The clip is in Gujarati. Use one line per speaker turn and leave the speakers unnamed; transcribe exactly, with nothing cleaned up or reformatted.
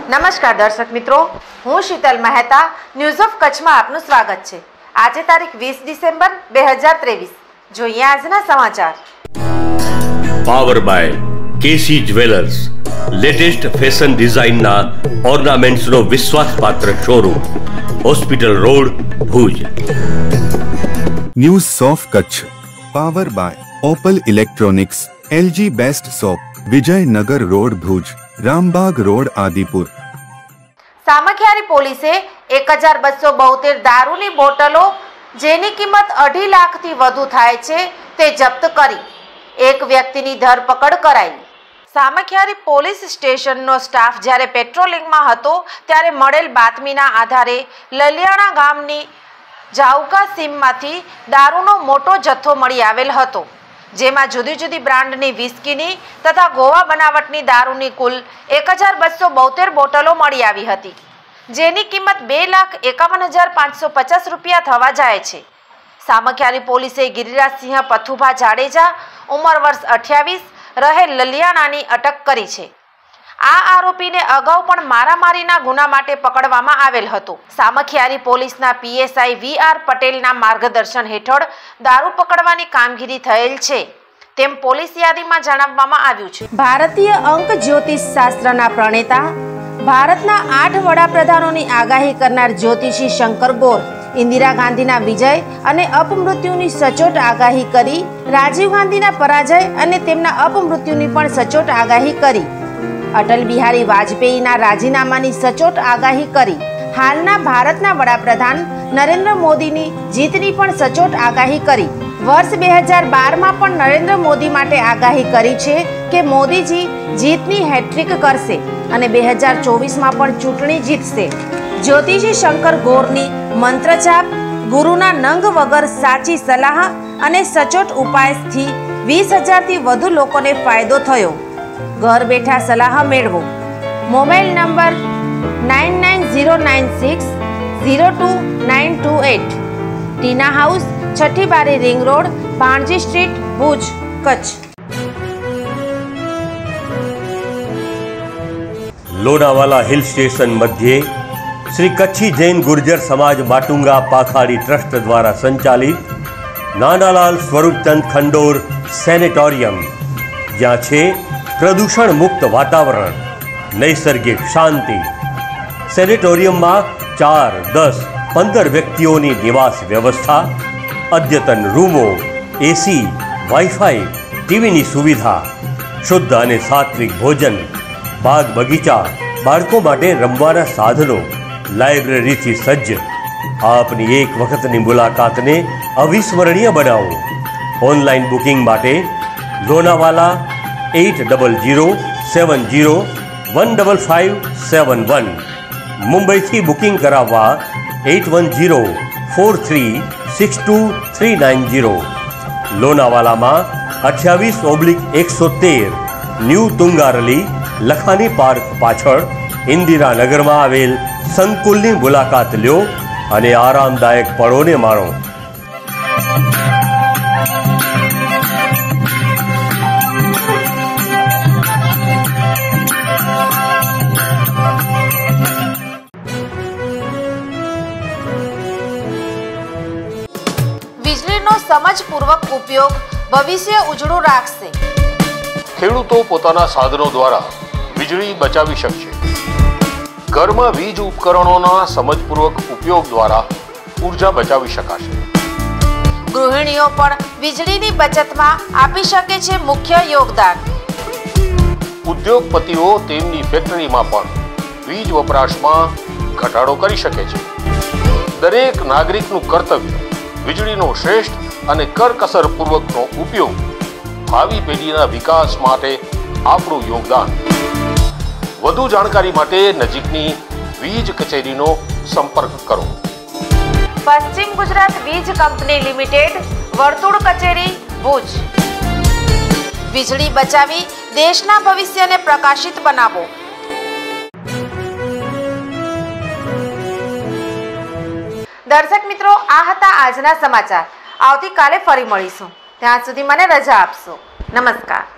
નમસ્કાર દર્શક મિત્રો, હું શીતલ મહેતા ન્યૂઝ ઓફ કચ્છમાં આપનું સ્વાગત છે। આજે તારીખ વીસ ડિસેમ્બર બે હજાર ત્રેવીસ। જોઈએ આજના સમાચાર।
Power by KC jewellers, latest fashion ડિઝાઇનના ઓર્નામેન્ટ્સનો વિશ્વાસપાત્ર showroom, hospital road, Bhuj.
News of Kutch power by Opal electronics, LG best shop, Vijaynagar road, Bhuj, Rambagh road, Adipur.
Samakhiyali પોલીસે એક હજાર બસો બોતેર દારૂની બોટલો જેની કિંમત અઢી લાખથી વધુ થાય છે તે જપ્ત કરી એક વ્યક્તિની ધરપકડ કરાઈ। સામખિયારી પોલીસ સ્ટેશનનો સ્ટાફ જ્યારે પેટ્રોલિંગમાં હતો ત્યારે મળેલ બાતમીના આધારે લલિયાણા ગામની જાઉકા સીમમાંથી દારૂનો મોટો જથ્થો મળી આવેલ હતો, જેમાં જુદી જુદી બ્રાન્ડની વિસ્કીની તથા ગોવા બનાવટની દારૂની કુલ એક હજાર બસો બોતેર બોટલો મળી આવી હતી, જેની કિંમત બે લાખ એકાવન હજાર પાંચસો પચાસ રૂપિયા થવા જાય છે। સામખિયારી પોલીસે ગિરિરાજસિંહ પથુભા જાડેજા, ઉંમર વર્ષ અઠ્યાવીસ, રહે લલિયાણાની અટક કરી છે। આ આરોપીને અગાઉ પણ મારામારીના ગુના માટે પકડવામાં આવેલ હતો। સામખિયારી પોલીસના પીએસઆઈ વી આર પટેલના માર્ગદર્શન હેઠળ દારૂ પકડવાની કામગીરી થયેલ છે, તેમ પોલીસ યાદીમાં જણાવવામાં આવ્યું છે। ભારતીય અંક જ્યોતિષ શાસ્ત્રના પ્રણેતા, ભારતના આઠ વડાપ્રધાનોની આગાહી કરનાર જ્યોતિષી શંકર ગોર ઇન્દિરા ગાંધીના વિજય અને અપમૃત્યુની સચોટ આગાહી કરી, રાજીવ ગાંધીના પરાજય અને તેમના અપમૃત્યુની પણ સચોટ આગાહી કરી, અટલ બિહારી વાજપેયીના રાજીનામાની સચોટ આગાહી કરી, હાલના ભારતના વડાપ્રધાન નરેન્દ્ર મોદીની જીતની પણ સચોટ આગાહી કરી। વર્ષ બે હજાર બારમાં પણ નરેન્દ્ર મોદી માટે આગાહી કરી છે કે મોદીજી જીતની હેટ્રિક કરશે અને બે હજાર ચોવીસમાં પણ ચૂંટણી જીતશે। જ્યોતિષી શંકર ગોરની મંત્રજાપ, ગુરુના નંગ વગર સાચી સલાહ અને સચોટ ઉપાયથી વીસ હજારથી વધુ લોકોને ફાયદો થયો। ઘર બેઠા સલાહ મેળવો। Mobile number nine nine zero nine six zero two nine two eight, Tina house, Chhathi Bari ring road, Bhanji street, Bhuj, Kutch.
Lonavala hill station મધ્યે શ્રી કચ્છી જૈન ગુર્જર સમાજ માટુંગા પાખાડી ટ્રસ્ટ દ્વારા સંચાલિત નાનાલાલ સ્વરૂપચંદ ખંડોર સેનેટોરિયમ, જ્યાં છે પ્રદૂષણ મુક્ત વાતાવરણ, નૈસર્ગિક શાંતિ। સેનેટોરિયમમાં ચાર, દસ, પંદર વ્યક્તિઓની નિવાસ વ્યવસ્થા, અદ્યતન રૂમો, એસી, વાઈફાઈ, ટીવીની સુવિધા, શુદ્ધ અને સાત્વિક ભોજન, બાગ બગીચા, બાળકો માટે રમવાના સાધનો, લાઇબ્રેરીથી સજ્જ। આપની એક વખતની મુલાકાતને અવિસ્મરણીય બનાવો। ઓનલાઈન બુકિંગ માટે Lonavala eight double zero seven zero one double five seven one, મુંબઈથી બુકિંગ કરાવવા eight one zero four three six two three nine zero. લોનાવાલામાં અઠ્યાવીસ ઓબ્લિક એકસો તેર ન્યૂ તુંગારલી લખાની પાર્ક પાછળ ઇન્દિરાનગરમાં આવેલ સંકુલની મુલાકાત લ્યો અને આરામદાયક પળોને માણો।
વીજળીનો સમજપૂર્વક ઉપયોગ ભવિષ્ય ઉજળું રાખશે।
ખેડૂતો પોતાના સાધનો દ્વારા વીજળી બચાવી શકશે। ઘરમાં વીજ ઉપકરણોના સમજપૂર્વક ઉપયોગ દ્વારા ઉર્જા બચાવી શકાશે।
ગૃહિણીઓ પણ વીજળીની બચતમાં આપી શકે છે મુખ્ય યોગદાન।
ઉદ્યોગપતિઓ તેમની ફેક્ટરીમાં પણ વીજ વપરાશમાં ઘટાડો કરી શકે છે। દરેક નાગરિકનું કર્તવ્ય વીજળીનો શ્રેષ્ઠ અને કરકસરપૂર્વકનો ઉપયોગ ભાવિ પેઢીના વિકાસ માટે આપણું યોગદાન। વધુ જાણકારી માટે નજીકની વીજ કચેરીનો સંપર્ક કરો।
પશ્ચિમ ગુજરાત વીજ કંપની લિમિટેડ, વર્તુળ કચેરી, ભુજ। વીજળી બચાવી દેશના ભવિષ્યને પ્રકાશિત બનાવો। દર્શક મિત્રો, આ હતા આજના સમાચાર। આવતીકાલે ફરી મળીશું, ત્યાં સુધી મને રજા આપશો। નમસ્કાર।